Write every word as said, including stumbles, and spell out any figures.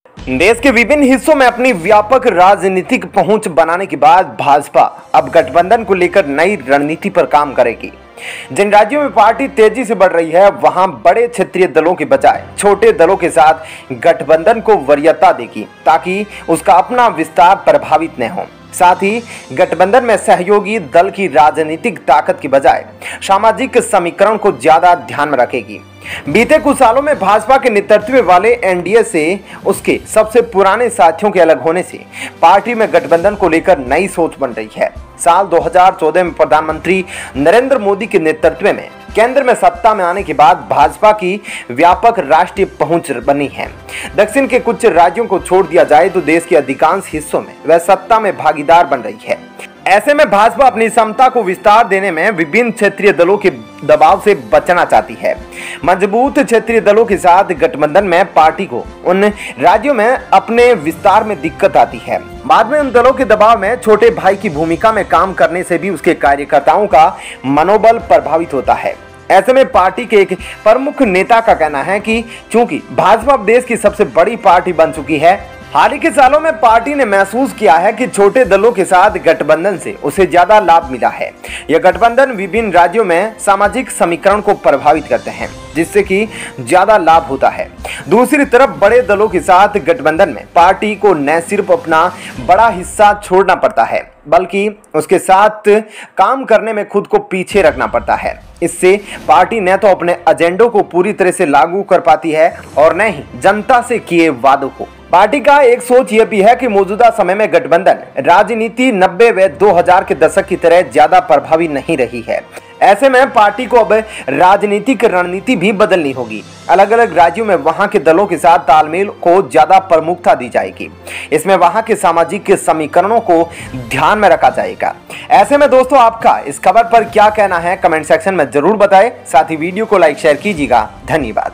देश के विभिन्न हिस्सों में अपनी व्यापक राजनीतिक पहुंच बनाने के बाद भाजपा अब गठबंधन को लेकर नई रणनीति पर काम करेगी। जिन राज्यों में पार्टी तेजी से बढ़ रही है, वहां बड़े क्षेत्रीय दलों के बजाय छोटे दलों के साथ गठबंधन को वरीयता देगी, ताकि उसका अपना विस्तार प्रभावित न हो। साथ ही गठबंधन में सहयोगी दल की राजनीतिक ताकत की बजाय सामाजिक समीकरण को ज्यादा ध्यान में रखेगी। बीते कुछ सालों में भाजपा के नेतृत्व वाले एनडीए से उसके सबसे पुराने साथियों के अलग होने से पार्टी में गठबंधन को लेकर नई सोच बन रही है। साल दो हज़ार चौदह में प्रधानमंत्री नरेंद्र मोदी के नेतृत्व में केंद्र में सत्ता में आने के बाद भाजपा की व्यापक राष्ट्रीय पहुंच बनी है। दक्षिण के कुछ राज्यों को छोड़ दिया जाए तो देश के अधिकांश हिस्सों में वह सत्ता में भागीदार बन रही है। ऐसे में भाजपा अपनी क्षमता को विस्तार देने में विभिन्न क्षेत्रीय दलों के दबाव से बचना चाहती है। मजबूत क्षेत्रीय दलों के साथ गठबंधन में पार्टी को उन राज्यों में अपने विस्तार में दिक्कत आती है। बाद में उन दलों के दबाव में छोटे भाई की भूमिका में काम करने से भी उसके कार्यकर्ताओं का मनोबल प्रभावित होता है। ऐसे में पार्टी के एक प्रमुख नेता का कहना है कि चूंकि भाजपा अब देश की सबसे बड़ी पार्टी बन चुकी है, हाल ही के सालों में पार्टी ने महसूस किया है कि छोटे दलों के साथ गठबंधन से उसे ज्यादा लाभ मिला है। यह गठबंधन विभिन्न राज्यों में सामाजिक समीकरण को प्रभावित करते हैं, जिससे कि ज्यादा लाभ होता है। दूसरी तरफ बड़े दलों के साथ गठबंधन में पार्टी को न सिर्फ अपना बड़ा हिस्सा छोड़ना पड़ता है, बल्कि उसके साथ काम करने में खुद को पीछे रखना पड़ता है। इससे पार्टी न तो अपने एजेंडों को पूरी तरह से लागू कर पाती है और न ही जनता से किए वादों को। पार्टी का एक सोच यह भी है कि मौजूदा समय में गठबंधन राजनीति नब्बे व दो हज़ार के दशक की तरह ज्यादा प्रभावी नहीं रही है। ऐसे में पार्टी को अब राजनीतिक रणनीति भी बदलनी होगी। अलग अलग राज्यों में वहां के दलों के साथ तालमेल को ज्यादा प्रमुखता दी जाएगी। इसमें वहां के सामाजिक समीकरणों को ध्यान में रखा जाएगा। ऐसे में दोस्तों, आपका इस खबर पर क्या कहना है, कमेंट सेक्शन में जरूर बताएं। साथ ही वीडियो को लाइक शेयर कीजिएगा। धन्यवाद।